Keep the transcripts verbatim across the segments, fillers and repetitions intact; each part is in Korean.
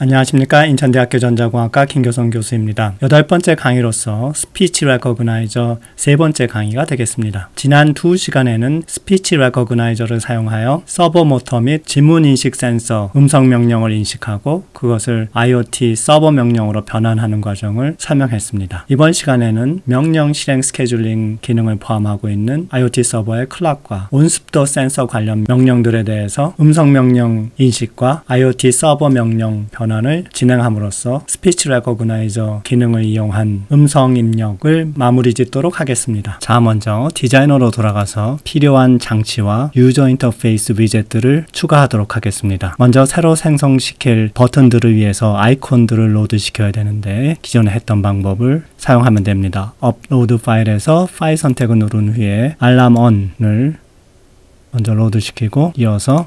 안녕하십니까. 인천대학교 전자공학과 김교성 교수입니다. 여덟 번째 강의로서 스피치 레코그나이저 세 번째 강의가 되겠습니다. 지난 두 시간에는 스피치 레코그나이저를 사용하여 서버 모터 및 지문 인식 센서 음성 명령을 인식하고 그것을 아이오티 서버 명령으로 변환하는 과정을 설명했습니다. 이번 시간에는 명령 실행 스케줄링 기능을 포함하고 있는 아이오티 서버의 클락과 온습도 센서 관련 명령들에 대해서 음성 명령 인식과 아이오티 서버 명령 변환 을 진행함으로써 스피치 레코그나이저 기능을 이용한 음성 입력을 마무리 짓도록 하겠습니다. 자, 먼저 디자이너로 돌아가서 필요한 장치와 유저 인터페이스 위젯들을 추가하도록 하겠습니다. 먼저 새로 생성시킬 버튼들을 위해서 아이콘들을 로드 시켜야 되는데 기존에 했던 방법을 사용하면 됩니다. 업로드 파일에서 파일 선택을 누른 후에 알람 on을 먼저 로드 시키고 이어서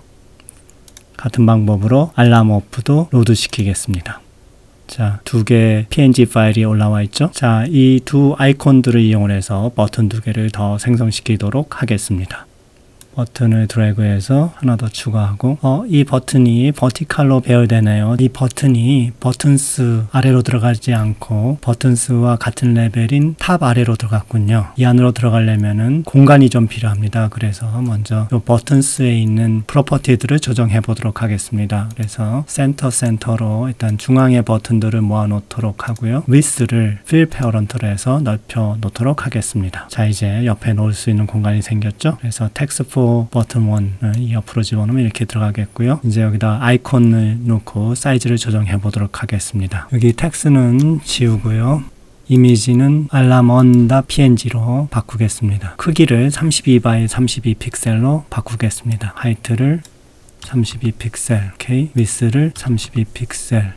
같은 방법으로 알람 오프도 로드 시키겠습니다. 자, 두 개의 피엔지 파일이 올라와 있죠. 자, 이 두 아이콘들을 이용해서 버튼 두 개를 더 생성시키도록 하겠습니다. 버튼을 드래그해서 하나 더 추가하고 어, 이 버튼이 버티칼로 배열되네요. 이 버튼이 버튼스 아래로 들어가지 않고 버튼스와 같은 레벨인 탑 아래로 들어갔군요. 이 안으로 들어가려면은 공간이 좀 필요합니다. 그래서 먼저 이 버튼스에 있는 프로퍼티들을 조정해 보도록 하겠습니다. 그래서 센터 센터로 일단 중앙의 버튼들을 모아 놓도록 하고요. 위스를 필 페어런트로 해서 넓혀 놓도록 하겠습니다. 자, 이제 옆에 놓을 수 있는 공간이 생겼죠. 그래서 텍스트 버튼 일을 옆으로 집어넣으면 이렇게 들어가겠고요. 이제 여기다 아이콘을 놓고 사이즈를 조정해 보도록 하겠습니다. 여기 텍스트는 지우고요. 이미지는 알람 on.png로 바꾸겠습니다. 크기를 삼십이 바이 삼십이 픽셀로 바꾸겠습니다. 하이트를 삼십이 픽셀, 오케이. 위스를 삼십이 픽셀,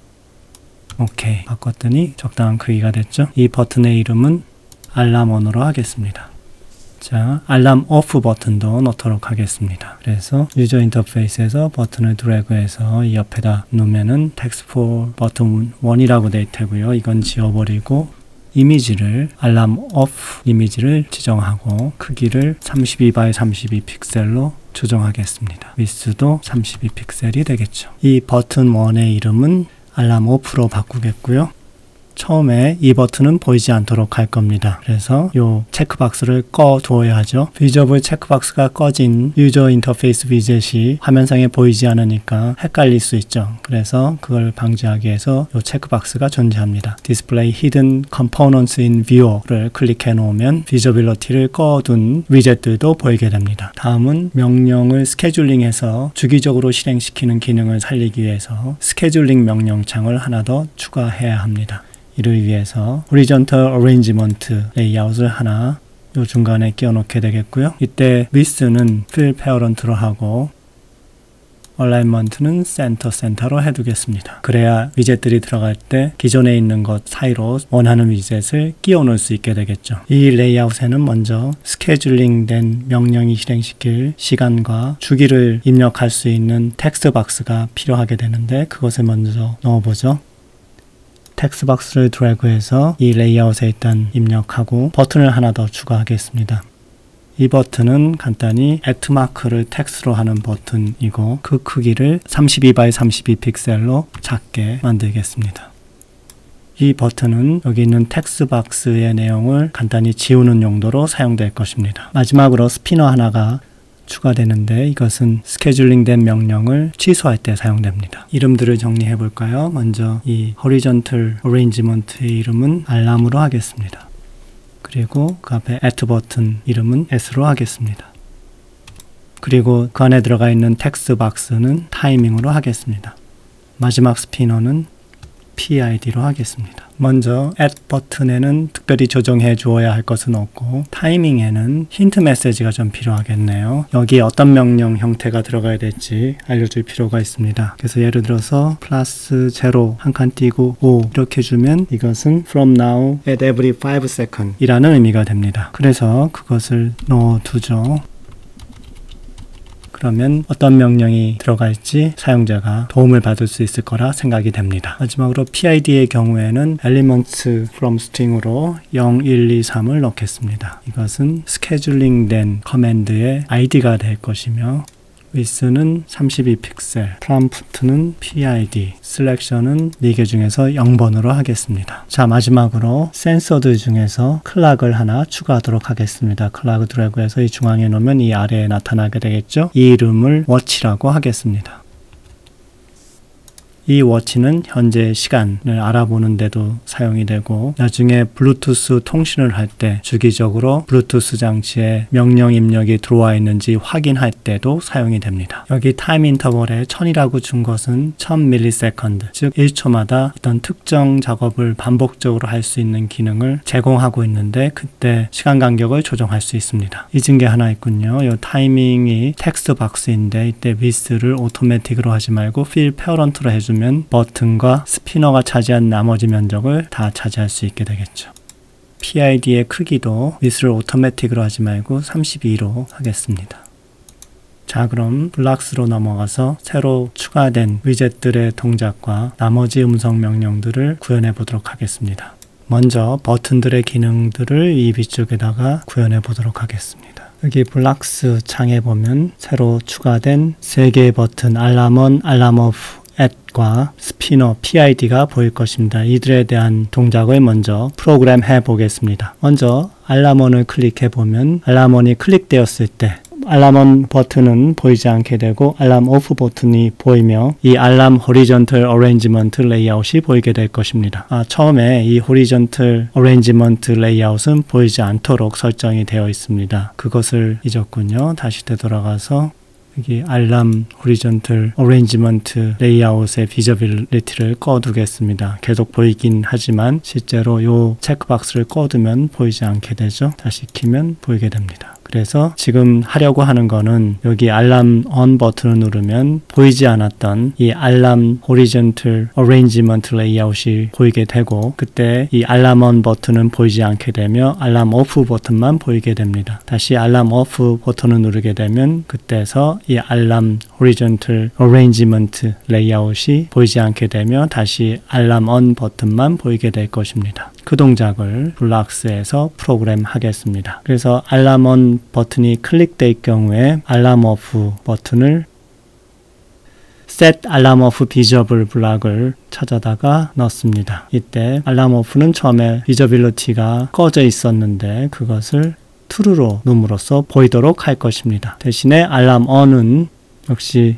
오케이. 바꿨더니 적당한 크기가 됐죠. 이 버튼의 이름은 알람 on으로 하겠습니다. 자, 알람 오프 버튼도 넣도록 하겠습니다. 그래서 유저 인터페이스에서 버튼을 드래그해서 이 옆에다 놓으면은 텍스트 포 버튼 일이라고 될 테고요. 이건 지워버리고 이미지를 알람 오프 이미지를 지정하고 크기를 삼십이 바이 삼십이 픽셀로 조정하겠습니다. 위스도 삼십이 픽셀이 되겠죠. 이 버튼 일의 이름은 알람 오프로 바꾸겠고요. 처음에 이 버튼은 보이지 않도록 할 겁니다. 그래서 이 체크박스를 꺼두어야 하죠. 비저블 체크박스가 꺼진 유저 인터페이스 위젯이 화면상에 보이지 않으니까 헷갈릴 수 있죠. 그래서 그걸 방지하기 위해서 이 체크박스가 존재합니다. Display Hidden Components in Viewer를 클릭해 놓으면 비저빌리티를 꺼둔 위젯들도 보이게 됩니다. 다음은 명령을 스케줄링해서 주기적으로 실행시키는 기능을 살리기 위해서 스케줄링 명령창을 하나 더 추가해야 합니다. 이를 위해서 Horizontal Arrangement 레이아웃을 하나 요 중간에 끼워 놓게 되겠고요. 이때 Width는 Fill Parent로 하고 Alignment는 Center Center로 해두겠습니다. 그래야 위젯들이 들어갈 때 기존에 있는 것 사이로 원하는 위젯을 끼워 놓을 수 있게 되겠죠. 이 레이아웃에는 먼저 스케줄링된 명령이 실행시킬 시간과 주기를 입력할 수 있는 텍스트 박스가 필요하게 되는데 그것을 먼저 넣어보죠. 텍스트 박스를 드래그해서 이 레이아웃에 일단 입력하고 버튼을 하나 더 추가하겠습니다. 이 버튼은 간단히 at 마크를 텍스트로 하는 버튼이고 그 크기를 삼십이 바이 삼십이 픽셀로 작게 만들겠습니다. 이 버튼은 여기 있는 텍스트 박스의 내용을 간단히 지우는 용도로 사용될 것입니다. 마지막으로 스피너 하나가 추가되는데 이것은 스케줄링된 명령을 취소할 때 사용됩니다. 이름들을 정리해 볼까요? 먼저 이 Horizontal Arrangement의 이름은 알람으로 하겠습니다. 그리고 그 앞에 at 버튼 이름은 s로 하겠습니다. 그리고 그 안에 들어가 있는 텍스트 박스는 타이밍으로 하겠습니다. 마지막 스피너는 피아이디로 하겠습니다. 먼저 add 버튼에는 특별히 조정해 주어야 할 것은 없고 타이밍에는 힌트 메시지가 좀 필요하겠네요. 여기에 어떤 명령 형태가 들어가야 될지 알려줄 필요가 있습니다. 그래서 예를 들어서 플러스 제로 한 칸 띄고 오 이렇게 주면 이것은 from now at every five seconds 이라는 의미가 됩니다. 그래서 그것을 넣어두죠. 그러면 어떤 명령이 들어갈지 사용자가 도움을 받을 수 있을 거라 생각이 됩니다. 마지막으로 피아이디의 경우에는 elements from string으로 영, 일, 이, 삼을 넣겠습니다. 이것은 스케줄링된 커맨드의 아이디가 될 것이며 width는 삼십이 픽셀, 프롬프트는 피아이디, 셀렉션은 네 개 중에서 영 번으로 하겠습니다. 자, 마지막으로 센서드 중에서 클락을 하나 추가하도록 하겠습니다. 클락 드래그해서 이 중앙에 놓으면 이 아래에 나타나게 되겠죠. 이 이름을 워치라고 하겠습니다. 이 워치는 현재 시간을 알아보는 데도 사용이 되고 나중에 블루투스 통신을 할 때 주기적으로 블루투스 장치에 명령 입력이 들어와 있는지 확인할 때도 사용이 됩니다. 여기 타임 인터벌에 천이라고 준 것은 천 밀리세컨드, 즉 일 초마다 어떤 특정 작업을 반복적으로 할 수 있는 기능을 제공하고 있는데 그때 시간 간격을 조정할 수 있습니다. 잊은 게 하나 있군요. 이 타이밍이 텍스트 박스인데 이때 width를 오토매틱으로 하지 말고 fill parent로 해주면 버튼과 스피너가 차지한 나머지 면적을 다 차지할 수 있게 되겠죠. 피아이디의 크기도 width를 오토매틱으로 하지 말고 삼십이로 하겠습니다. 자, 그럼 블락스로 넘어가서 새로 추가된 위젯들의 동작과 나머지 음성 명령들을 구현해 보도록 하겠습니다. 먼저 버튼들의 기능들을 이 위쪽에다가 구현해 보도록 하겠습니다. 여기 블락스 창에 보면 새로 추가된 세 개의 버튼 알람온, 알람오프, 앳과 스피너 피아이디가 보일 것입니다. 이들에 대한 동작을 먼저 프로그램 해 보겠습니다. 먼저 알람온을 클릭해 보면 알람온이 클릭되었을 때 알람온 버튼은 보이지 않게 되고 알람 오프 버튼이 보이며 이 알람 호리존털 어레인지먼트 레이아웃이 보이게 될 것입니다. 아, 처음에 이 호리존털 어레인지먼트 레이아웃은 보이지 않도록 설정이 되어 있습니다. 그것을 잊었군요. 다시 되돌아가서 여기 알람 호리존털 어레인지먼트 레이아웃의 비저빌리티를 꺼두겠습니다. 계속 보이긴 하지만 실제로 이 체크박스를 꺼두면 보이지 않게 되죠. 다시 키면 보이게 됩니다. 그래서 지금 하려고 하는 거는 여기 알람 on 버튼을 누르면 보이지 않았던 이 알람 horizontal arrangement layout이 보이게 되고 그때 이 알람 on 버튼은 보이지 않게 되며 알람 off 버튼만 보이게 됩니다. 다시 알람 off 버튼을 누르게 되면 그때서 이 알람 horizontal arrangement layout이 보이지 않게 되며 다시 알람 on 버튼만 보이게 될 것입니다. 그 동작을 블락스에서 프로그램 하겠습니다. 그래서 알람 on 버튼이 클릭될 경우에 알람 오프 버튼을 set alarm off visible 블락을 찾아다가 넣습니다. 이때 알람 오프는 처음에 비저빌리티가 꺼져 있었는데 그것을 true로 num으로써 보이도록 할 것입니다. 대신에 알람 on은 역시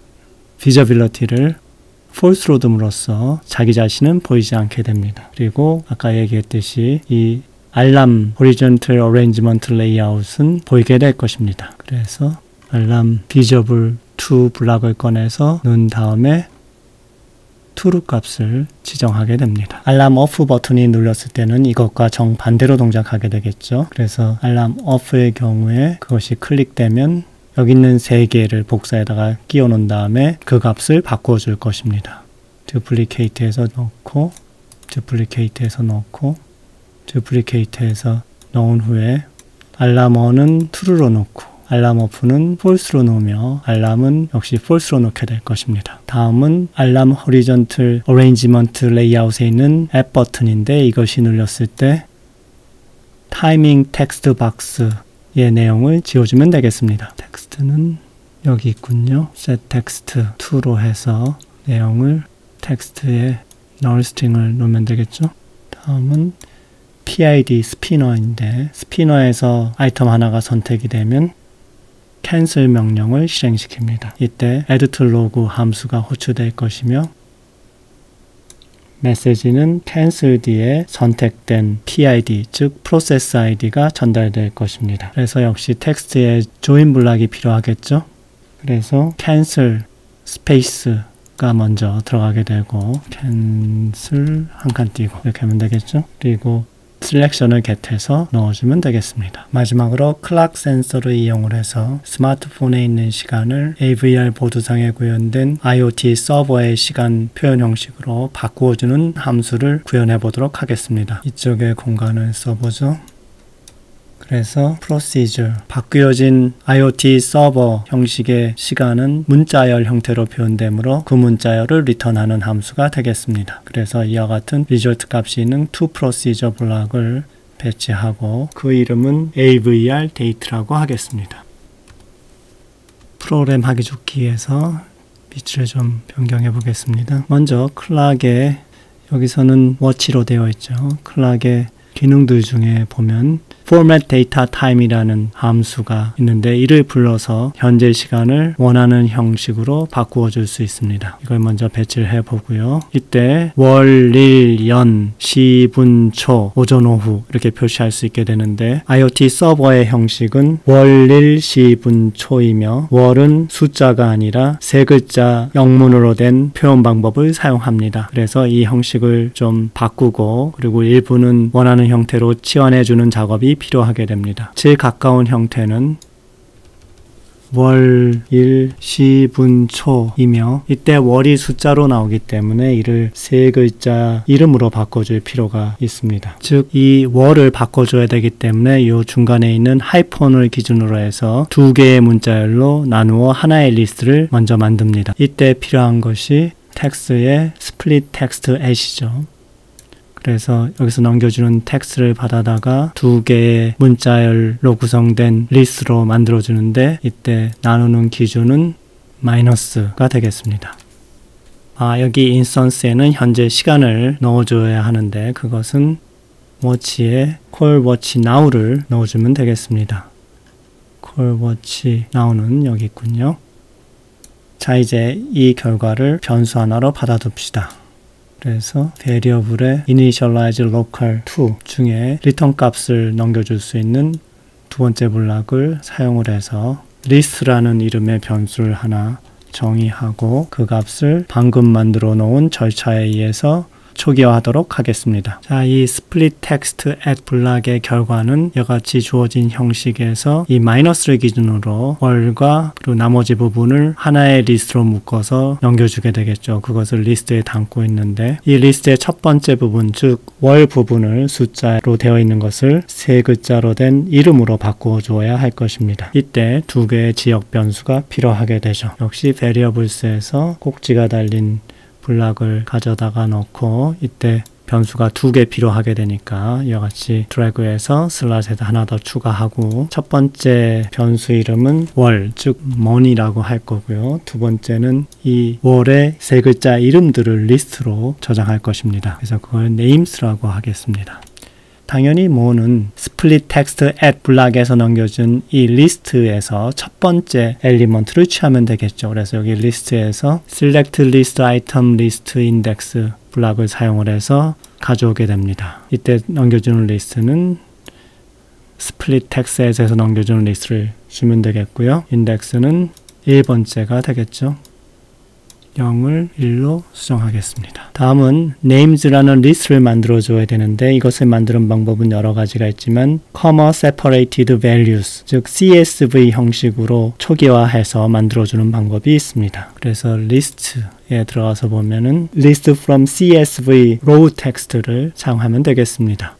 비저빌리티를 false로 둠으로써 자기 자신은 보이지 않게 됩니다. 그리고 아까 얘기했듯이 이 알람 horizontal arrangement layout은 보이게 될 것입니다. 그래서 알람 visible to 블락을 꺼내서 넣은 다음에 true 값을 지정하게 됩니다. 알람 off 버튼이 눌렸을 때는 이것과 정반대로 동작하게 되겠죠. 그래서 알람 off의 경우에 그것이 클릭되면 여기 있는 세 개를 복사에다가 끼워 놓은 다음에 그 값을 바꾸어 줄 것입니다. duplicate에서 넣고 duplicate에서 넣고 duplicate에서 넣은 후에 알람 on은 true로 놓고 알람 off는 false로 놓으며 알람은 역시 false로 놓게 될 것입니다. 다음은 알람 horizontal arrangement layout에 있는 app 버튼인데 이것이 눌렸을 때 타이밍 텍스트 박스의 내용을 지워주면 되겠습니다. 텍스트는 여기 있군요. set text to로 해서 내용을 텍스트에 null string을 놓으면 되겠죠. 다음은 피아이디 스피너인데 스피너에서 아이템 하나가 선택이 되면 cancel 명령을 실행시킵니다. 이때 add to log 함수가 호출될 것이며 메시지는 cancel 뒤에 선택된 피아이디 즉 process 아이디가 전달될 것입니다. 그래서 역시 텍스트에 join 블락이 필요하겠죠. 그래서 cancel space가 먼저 들어가게 되고 cancel 한 칸 띄고 이렇게 하면 되겠죠. 그리고 셀렉션을 겟해서 넣어주면 되겠습니다. 마지막으로 클락 센서를 이용을 해서 스마트폰에 있는 시간을 에이브이알 보드상에 구현된 아이오티 서버의 시간 표현 형식으로 바꾸어주는 함수를 구현해 보도록 하겠습니다. 이쪽에 공간을 써보죠. 그래서 procedure, 바꾸어진 아이오티 서버 형식의 시간은 문자열 형태로 표현되므로 그 문자열을 리턴하는 함수가 되겠습니다. 그래서 이와 같은 result 값이 있는 toProcedure 블락을 배치하고 그 이름은 에이브이알 date라고 하겠습니다. 프로그램 하기 좋기 위해서 위치를 좀 변경해 보겠습니다. 먼저 클락에 여기서는 워치로 되어 있죠. 클락의 기능들 중에 보면 format data time이라는 함수가 있는데 이를 불러서 현재 시간을 원하는 형식으로 바꾸어 줄 수 있습니다. 이걸 먼저 배치를 해 보고요. 이때 월, 일, 연, 시, 분, 초, 오전, 오후 이렇게 표시할 수 있게 되는데 아이오티 서버의 형식은 월, 일, 시, 분, 초이며 월은 숫자가 아니라 세 글자 영문으로 된 표현 방법을 사용합니다. 그래서 이 형식을 좀 바꾸고 그리고 일부는 원하는 형태로 치환해 주는 작업이 필요하게 됩니다. 제일 가까운 형태는 월, 일, 시, 분, 초이며 이때 월이 숫자로 나오기 때문에 이를 세 글자 이름으로 바꿔줄 필요가 있습니다. 즉, 이 월을 바꿔줘야 되기 때문에 이 중간에 있는 하이폰을 기준으로 해서 두 개의 문자열로 나누어 하나의 리스트를 먼저 만듭니다. 이때 필요한 것이 텍스트의 split text at이죠. 그래서 여기서 넘겨주는 텍스트를 받아다가 두 개의 문자열로 구성된 리스트로 만들어주는데 이때 나누는 기준은 마이너스가 되겠습니다. 아, 여기 인스턴스에는 현재 시간을 넣어줘야 하는데 그것은 워치에 call watch now를 넣어주면 되겠습니다. call watch now는 여기 있군요. 자, 이제 이 결과를 변수 하나로 받아둡시다. 그래서 variable의 initialize local to 중에 return 값을 넘겨줄 수 있는 두 번째 블락을 사용을 해서 list라는 이름의 변수를 하나 정의하고 그 값을 방금 만들어 놓은 절차에 의해서 초기화하도록 하겠습니다. 자, 이 split text at 블락의 결과는 이같이 주어진 형식에서 이 마이너스를 기준으로 월과 그리고 나머지 부분을 하나의 리스트로 묶어서 넘겨주게 되겠죠. 그것을 리스트에 담고 있는데 이 리스트의 첫 번째 부분, 즉 월 부분을 숫자로 되어 있는 것을 세 글자로 된 이름으로 바꾸어 주어야 할 것입니다. 이때 두 개의 지역 변수가 필요하게 되죠. 역시 variables에서 꼭지가 달린 블락을 가져다가 넣고 이때 변수가 두 개 필요하게 되니까 이와 같이 드래그해서 슬롯에다 하나 더 추가하고 첫 번째 변수 이름은 월, 즉 money라고 할 거고요. 두 번째는 이 월의 세 글자 이름들을 리스트로 저장할 것입니다. 그래서 그걸 names라고 하겠습니다. 당연히 뭐는 split text at 블락에서 넘겨준 이 리스트에서 첫 번째 엘리먼트를 취하면 되겠죠. 그래서 여기 리스트에서 select list item list index 블락을 사용을 해서 가져오게 됩니다. 이때 넘겨주는 리스트는 split text에서 넘겨주는 리스트를 주면 되겠고요. 인덱스는 일 번째가 되겠죠. 영을 일로 수정하겠습니다. 다음은 names라는 리스트를 만들어 줘야 되는데 이것을 만드는 방법은 여러 가지가 있지만 comma separated values, 즉 씨에스브이 형식으로 초기화해서 만들어 주는 방법이 있습니다. 그래서 리스트에 들어가서 보면은 list from 씨에스브이 raw text를 사용하면 되겠습니다.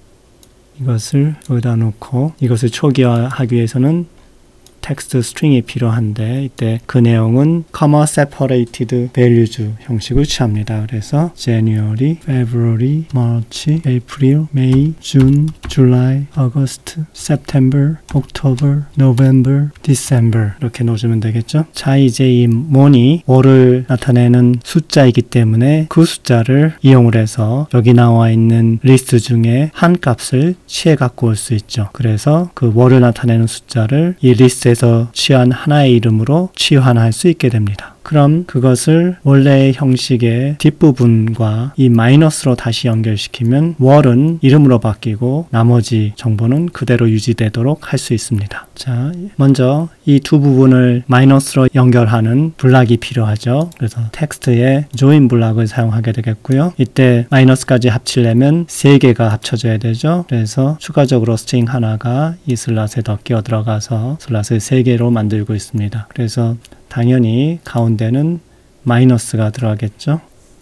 이것을 여기다 놓고 이것을 초기화하기 위해서는 텍스트 스트링이 필요한데 이때 그 내용은 comma separated values 형식을 취합니다. 그래서 January, February, March, April, May, June, July, August, September, October, November, December 이렇게 넣어주면 되겠죠. 자, 이제 이 mon이 월을 나타내는 숫자이기 때문에 그 숫자를 이용을 해서 여기 나와 있는 리스트 중에 한 값을 취해 갖고 올 수 있죠. 그래서 그 월을 나타내는 숫자를 이 리스트에 에서 취한 하나의 이름으로 치환할 수 있게 됩니다. 그럼 그것을 원래의 형식의 뒷부분과 이 마이너스로 다시 연결시키면 월은 이름으로 바뀌고 나머지 정보는 그대로 유지되도록 할 수 있습니다. 자, 먼저 이 두 부분을 마이너스로 연결하는 블락이 필요하죠. 그래서 텍스트에 join 블락을 사용하게 되겠고요. 이때 마이너스까지 합치려면 세 개가 합쳐져야 되죠. 그래서 추가적으로 스트링 하나가 이 슬롯에 더 끼어 들어가서 슬롯을 세 개로 만들고 있습니다. 그래서 당연히 가운데는 마이너스가 들어가겠죠.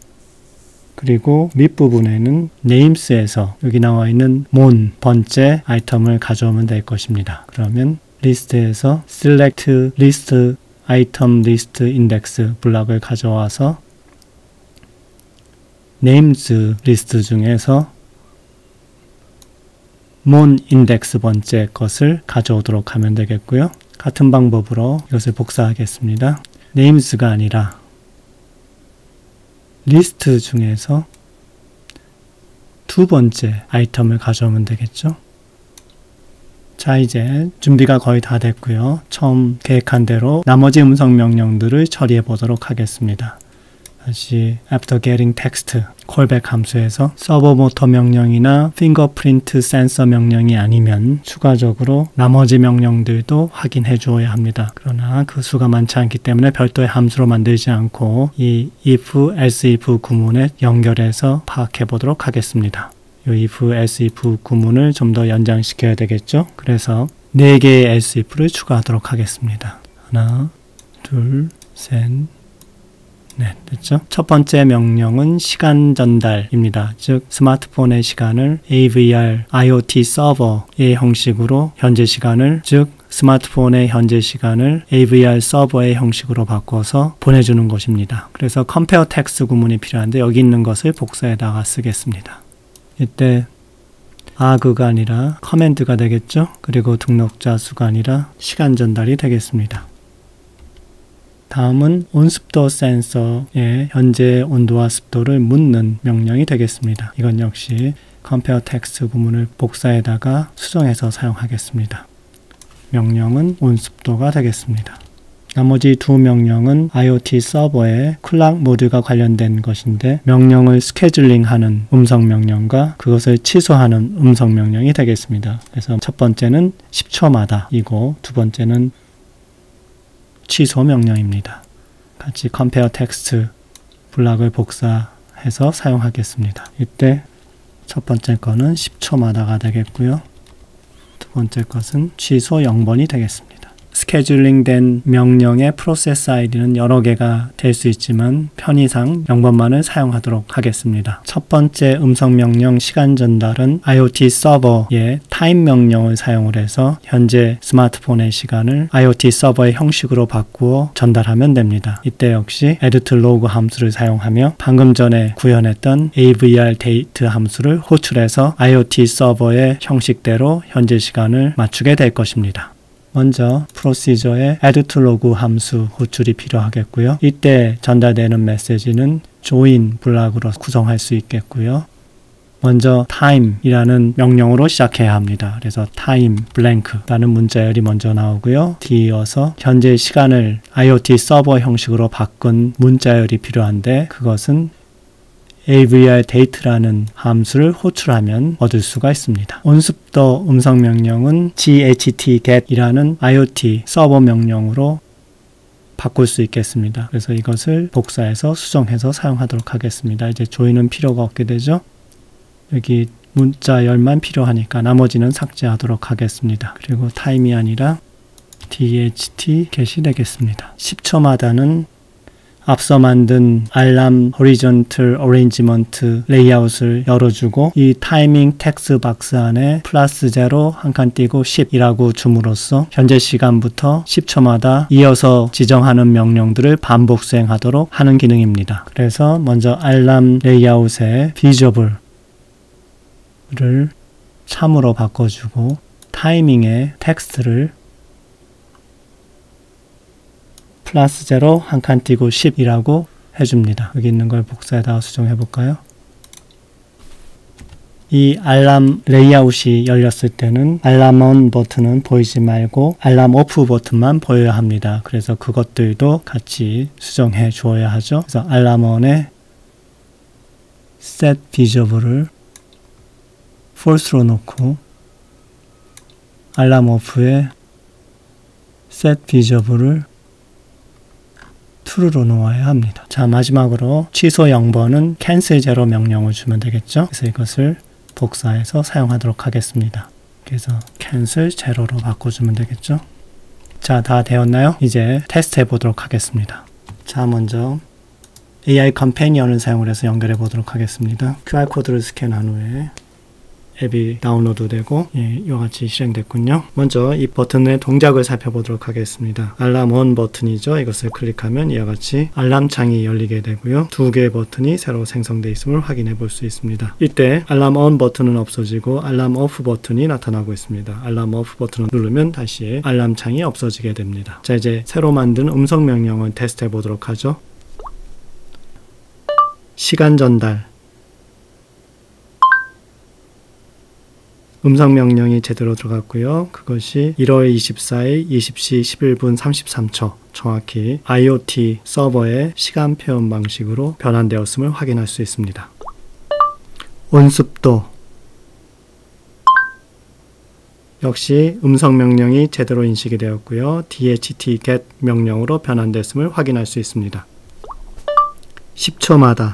그리고 밑부분에는 names에서 여기 나와 있는 mon 번째 아이템을 가져오면 될 것입니다. 그러면 리스트에서 select list item list index 블락을 가져와서 names 리스트 중에서 mon index 번째 것을 가져오도록 하면 되겠고요. 같은 방법으로 이것을 복사하겠습니다. names가 아니라 리스트 중에서 두 번째 아이템을 가져오면 되겠죠. 자, 이제 준비가 거의 다 됐고요. 처음 계획한 대로 나머지 음성 명령들을 처리해 보도록 하겠습니다. 다시 after getting text callback 함수에서 서버 모터 명령이나 fingerprint sensor 명령이 아니면 추가적으로 나머지 명령들도 확인해 주어야 합니다. 그러나 그 수가 많지 않기 때문에 별도의 함수로 만들지 않고 이 if, else if 구문에 연결해서 파악해 보도록 하겠습니다. 이 if, else if 구문을 좀 더 연장시켜야 되겠죠. 그래서 네 개의 else if를 추가하도록 하겠습니다. 하나, 둘, 셋, 네, 됐죠? 첫 번째 명령은 시간 전달입니다. 즉 스마트폰의 시간을 에이브이알 IoT 서버의 형식으로 현재 시간을 즉 스마트폰의 현재 시간을 에이브이알 서버의 형식으로 바꿔서 보내주는 것입니다. 그래서 compare text 구문이 필요한데 여기 있는 것을 복사에다가 쓰겠습니다. 이때 arg가 아니라 커맨드가 되겠죠? 그리고 등록자 수가 아니라 시간 전달이 되겠습니다. 다음은 온습도 센서의 현재 온도와 습도를 묻는 명령이 되겠습니다. 이건 역시 compare text 구문을 복사에다가 수정해서 사용하겠습니다. 명령은 온습도가 되겠습니다. 나머지 두 명령은 IoT 서버의 클락 모드가 관련된 것인데 명령을 스케줄링하는 음성 명령과 그것을 취소하는 음성 명령이 되겠습니다. 그래서 첫 번째는 십 초마다 이고 두 번째는 취소 명령입니다. 같이 compare text 블락을 복사해서 사용하겠습니다. 이때 첫 번째 거는 십 초마다가 되겠고요. 두 번째 것은 취소 영 번이 되겠습니다. 스케줄링 된 명령의 프로세스 아이디는 여러 개가 될 수 있지만 편의상 영 번만을 사용하도록 하겠습니다. 첫 번째 음성 명령 시간 전달은 IoT 서버의 타임 명령을 사용을 해서 현재 스마트폰의 시간을 IoT 서버의 형식으로 바꾸어 전달하면 됩니다. 이때 역시 add to log 함수를 사용하며 방금 전에 구현했던 에이브이알 date 함수를 호출해서 IoT 서버의 형식대로 현재 시간을 맞추게 될 것입니다. 먼저 프로시저에 add to log 함수 호출이 필요하겠고요. 이때 전달되는 메시지는 join 블락으로 구성할 수 있겠고요. 먼저 time이라는 명령으로 시작해야 합니다. 그래서 time blank라는 문자열이 먼저 나오고요. 뒤이어서 현재 시간을 IoT 서버 형식으로 바꾼 문자열이 필요한데 그것은 에이브이알 date라는 함수를 호출하면 얻을 수가 있습니다. 온습도 음성 명령은 chtget이라는 IoT 서버 명령으로 바꿀 수 있겠습니다. 그래서 이것을 복사해서 수정해서 사용하도록 하겠습니다. 이제 join은 필요가 없게 되죠. 여기 문자열만 필요하니까 나머지는 삭제하도록 하겠습니다. 그리고 time이 아니라 dhtget이 되겠습니다. 십 초마다는 앞서 만든 알람 horizontal arrangement 레이아웃을 열어주고 이 타이밍 텍스트 박스 안에 플러스 제로 한 칸 띄고 십이라고 줌으로써 현재 시간부터 십 초마다 이어서 지정하는 명령들을 반복 수행하도록 하는 기능입니다. 그래서 먼저 알람 레이아웃의 visible를 참으로 바꿔주고 타이밍의 텍스트를 플러스 제로 한 칸 띄고 십이라고 해줍니다. 여기 있는 걸 복사에다가 수정해 볼까요? 이 알람 레이아웃이 열렸을 때는 알람 on 버튼은 보이지 말고 알람 오프 버튼만 보여야 합니다. 그래서 그것들도 같이 수정해 주어야 하죠. 그래서 알람 on에 set visible을 false로 놓고 알람 off에 set visible을 true로 놓아야 합니다. 자, 마지막으로 취소 영 번은 cancel 제로 명령을 주면 되겠죠. 그래서 이것을 복사해서 사용하도록 하겠습니다. 그래서 cancel 제로로 바꿔주면 되겠죠. 자, 다 되었나요? 이제 테스트 해보도록 하겠습니다. 자, 먼저 에이아이 컴패니언을 사용을 해서 연결해 보도록 하겠습니다. 큐알코드를 스캔한 후에 앱이 다운로드 되고 예, 이와 같이 실행됐군요. 먼저 이 버튼의 동작을 살펴보도록 하겠습니다. 알람 온 버튼이죠. 이것을 클릭하면 이와 같이 알람 창이 열리게 되고요. 두 개의 버튼이 새로 생성되어 있음을 확인해 볼 수 있습니다. 이때 알람 온 버튼은 없어지고 알람 오프 버튼이 나타나고 있습니다. 알람 오프 버튼을 누르면 다시 알람 창이 없어지게 됩니다. 자, 이제 새로 만든 음성 명령을 테스트 해 보도록 하죠. 시간 전달. 음성 명령이 제대로 들어갔고요. 그것이 일월 이십사일 이십 시 십일 분 삼십삼 초 정확히 아이오티 서버의 시간 표현 방식으로 변환되었음을 확인할 수 있습니다. 온습도. 역시 음성 명령이 제대로 인식이 되었고요. 디에이치티 get 명령으로 변환됐음을 확인할 수 있습니다. 십 초마다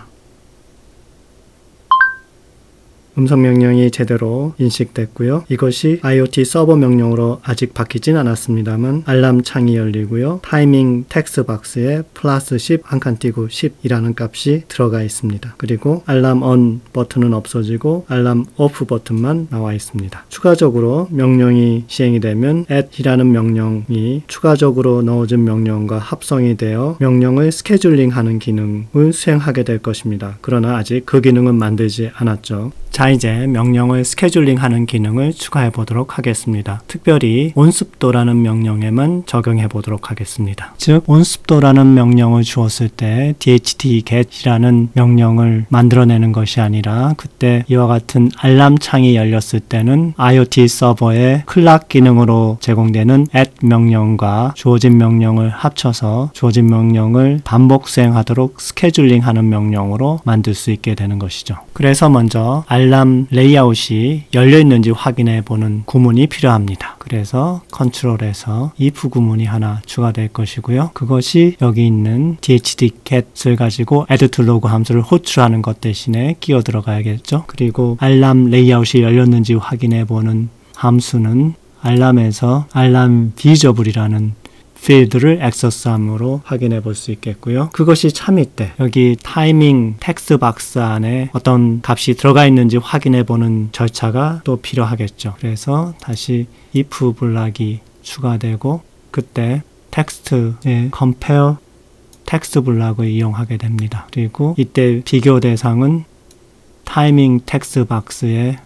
음성 명령이 제대로 인식됐고요. 이것이 아이오티 서버 명령으로 아직 바뀌진 않았습니다만 알람 창이 열리고요. 타이밍 텍스트 박스에 플러스 십 한 칸 띄고 십이라는 값이 들어가 있습니다. 그리고 알람 on 버튼은 없어지고 알람 off 버튼만 나와 있습니다. 추가적으로 명령이 시행이 되면 add이라는 명령이 추가적으로 넣어준 명령과 합성이 되어 명령을 스케줄링하는 기능을 수행하게 될 것입니다. 그러나 아직 그 기능은 만들지 않았죠. 자, 이제 명령을 스케줄링하는 기능을 추가해 보도록 하겠습니다. 특별히 온습도라는 명령에만 적용해 보도록 하겠습니다. 즉 온습도라는 명령을 주었을 때 디에이치티 get이라는 명령을 만들어내는 것이 아니라 그때 이와 같은 알람 창이 열렸을 때는 아이오티 서버의 클락 기능으로 제공되는 add 명령과 주어진 명령을 합쳐서 주어진 명령을 반복 수행하도록 스케줄링하는 명령으로 만들 수 있게 되는 것이죠. 그래서 먼저 알람 레이아웃이 열려있는지 확인해 보는 구문이 필요합니다. 그래서 컨트롤에서 if 구문이 하나 추가될 것이고요. 그것이 여기 있는 디에이치티 get을 가지고 add to log 함수를 호출하는 것 대신에 끼어 들어가야겠죠. 그리고 알람 레이아웃이 열렸는지 확인해 보는 함수는 알람에서 알람 비저블이라는 필드를 액세스함으로 확인해 볼 수 있겠고요. 그것이 참일 때 여기 타이밍 텍스트 박스 안에 어떤 값이 들어가 있는지 확인해 보는 절차가 또 필요하겠죠. 그래서 다시 if 블락이 추가되고 그때 텍스트의 compare 텍스트 블락을 이용하게 됩니다. 그리고 이때 비교 대상은 타이밍 텍스트 박스에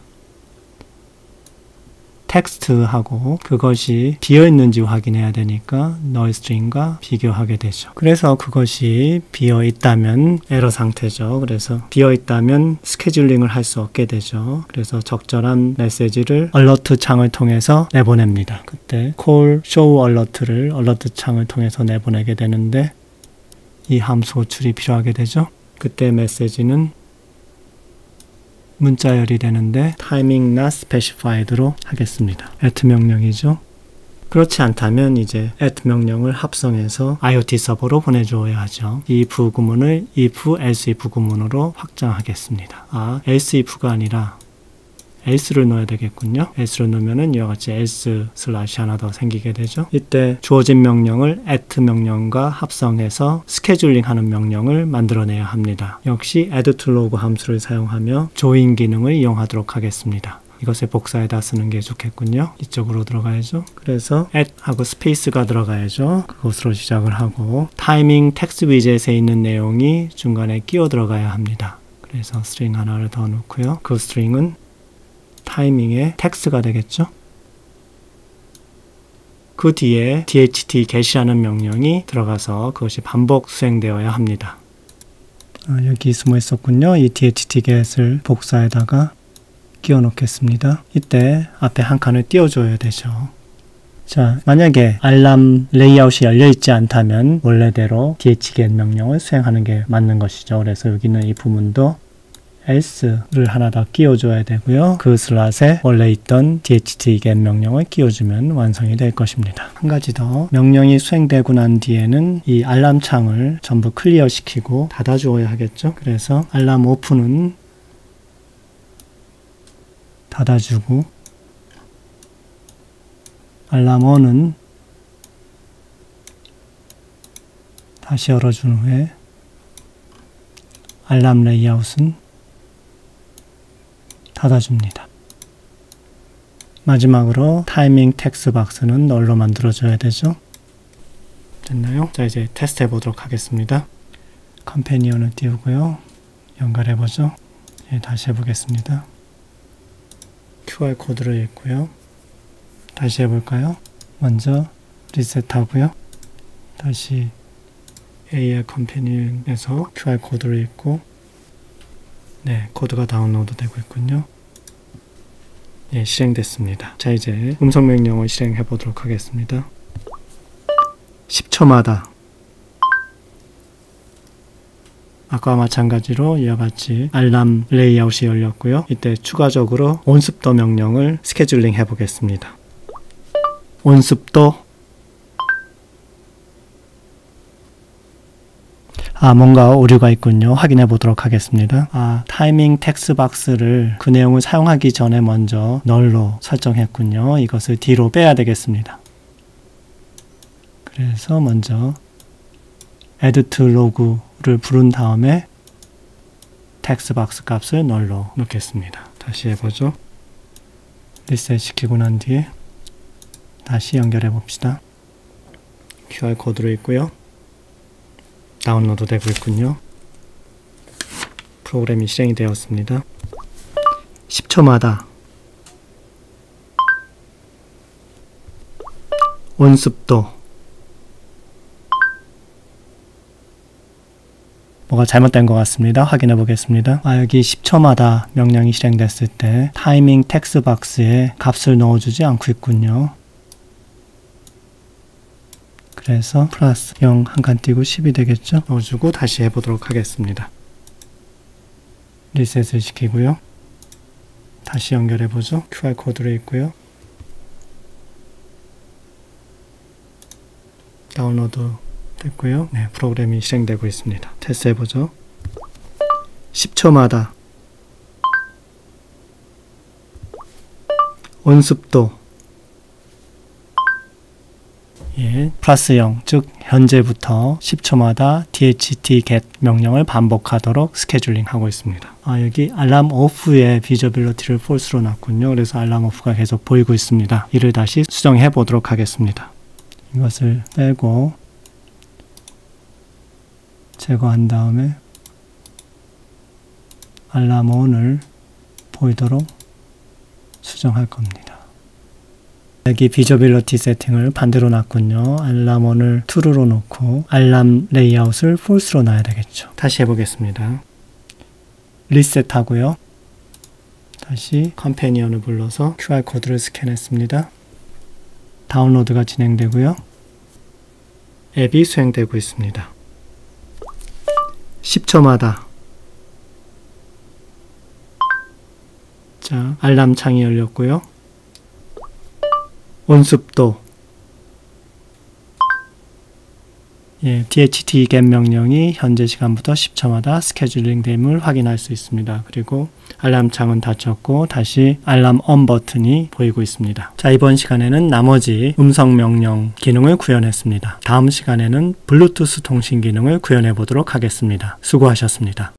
텍스트하고 그것이 비어있는지 확인해야 되니까 null string과 비교하게 되죠. 그래서 그것이 비어있다면 에러 상태죠. 그래서 비어있다면 스케줄링을 할 수 없게 되죠. 그래서 적절한 메시지를 alert 창을 통해서 내보냅니다. 그때 call show alert를 alert 창을 통해서 내보내게 되는데 이 함수 호출이 필요하게 되죠. 그때 메시지는 문자열이 되는데 timing not specified로 하겠습니다. at 명령이죠. 그렇지 않다면 이제 at 명령을 합성해서 아이오티 서버로 보내줘야 하죠. 이 if 구문을 if else if 구문으로 확장하겠습니다. 아, else if가 아니라 else를 넣어야 되겠군요. else를 넣으면은 이와 같이 else 슬래시 하나 더 생기게 되죠. 이때 주어진 명령을 at 명령과 합성해서 스케줄링 하는 명령을 만들어내야 합니다. 역시 add to log 함수를 사용하며 join 기능을 이용하도록 하겠습니다. 이것을 복사에다 쓰는 게 좋겠군요. 이쪽으로 들어가야죠. 그래서 add 하고 스페이스가 들어가야죠. 그것으로 시작을 하고 타이밍 텍스트 위젯에 있는 내용이 중간에 끼어 들어가야 합니다. 그래서 스트링 하나를 더 넣고요. 그 스트링은 타이밍의 텍스트가 되겠죠. 그 뒤에 디에이치티 get이라는 명령이 들어가서 그것이 반복 수행되어야 합니다. 아, 여기 숨어 있었군요. 이 디에이치티 get을 복사에다가 끼워 놓겠습니다. 이때 앞에 한 칸을 띄워줘야 되죠. 자, 만약에 알람 레이아웃이 열려있지 않다면 원래대로 디에이치티 get 명령을 수행하는 게 맞는 것이죠. 그래서 여기는 이 부분도 else를 하나 더 끼워줘야 되고요. 그 슬롯에 원래 있던 디에이치티 get 명령을 끼워주면 완성이 될 것입니다. 한 가지 더, 명령이 수행되고 난 뒤에는 이 알람 창을 전부 클리어 시키고 닫아주어야 하겠죠. 그래서 알람 오프는 닫아주고 알람 on은 다시 열어준 후에 알람 레이아웃은 닫아줍니다. 마지막으로 타이밍 텍스트 박스는 널로 만들어줘야 되죠. 됐나요? 자, 이제 테스트 해보도록 하겠습니다. 컴패니언을 띄우고요. 연결해보죠. 예, 다시 해보겠습니다. 큐알 코드를 읽고요. 다시 해볼까요? 먼저 리셋하고요. 다시 에이알 컴패니언에서 큐알 코드를 읽고, 네, 코드가 다운로드 되고 있군요. 예, 실행됐습니다. 자, 이제 음성 명령을 실행해 보도록 하겠습니다. 십 초마다 아까와 마찬가지로 이와 같이 알람 레이아웃이 열렸고요. 이때 추가적으로 온습도 명령을 스케줄링 해 보겠습니다. 온습도, 아, 뭔가 오류가 있군요. 확인해 보도록 하겠습니다. 아, 타이밍 텍스트 박스를 그 내용을 사용하기 전에 먼저 널로 설정했군요. 이것을 뒤로 빼야 되겠습니다. 그래서 먼저 add to log를 부른 다음에 텍스트 박스 값을 널로 넣겠습니다. 다시 해보죠. 리셋 시키고 난 뒤에 다시 연결해 봅시다. 큐알 코드로 있고요. 다운로드 되고 있군요. 프로그램이 실행이 되었습니다. 십 초마다 온습도, 뭐가 잘못된 것 같습니다. 확인해 보겠습니다. 아, 여기 십 초마다 명령이 실행됐을 때 타이밍 텍스트 박스에 값을 넣어주지 않고 있군요. 그래서 플러스 영 한 칸 띄고 십이 되겠죠? 넣어주고 다시 해보도록 하겠습니다. 리셋을 시키고요. 다시 연결해보죠. 큐알 코드를 읽고요. 다운로드 됐고요. 네, 프로그램이 실행되고 있습니다. 테스트 해보죠. 십 초마다 온습도, 예, 플러스 영, 즉 현재부터 십 초마다 디에이치티 get 명령을 반복하도록 스케줄링 하고 있습니다. 아, 여기 알람 오프의 비저빌리티를 false로 놨군요. 그래서 알람 오프가 계속 보이고 있습니다. 이를 다시 수정해 보도록 하겠습니다. 이것을 빼고 제거한 다음에 알람 온을 보이도록 수정할 겁니다. 여기 비저빌리티 세팅을 반대로 놨군요. 알람 온을 true로 놓고 알람 레이아웃을 false로 놔야 되겠죠. 다시 해보겠습니다. 리셋하고요. 다시 컴패니언을 불러서 큐알 코드를 스캔했습니다. 다운로드가 진행되고요. 앱이 수행되고 있습니다. 십 초마다 자, 알람 창이 열렸고요. 온습도, 예, 디에이치티 get 명령이 현재 시간부터 십 초마다 스케줄링 됨을 확인할 수 있습니다. 그리고 알람 창은 닫혔고 다시 알람 on 버튼이 보이고 있습니다. 자, 이번 시간에는 나머지 음성 명령 기능을 구현했습니다. 다음 시간에는 블루투스 통신 기능을 구현해 보도록 하겠습니다. 수고하셨습니다.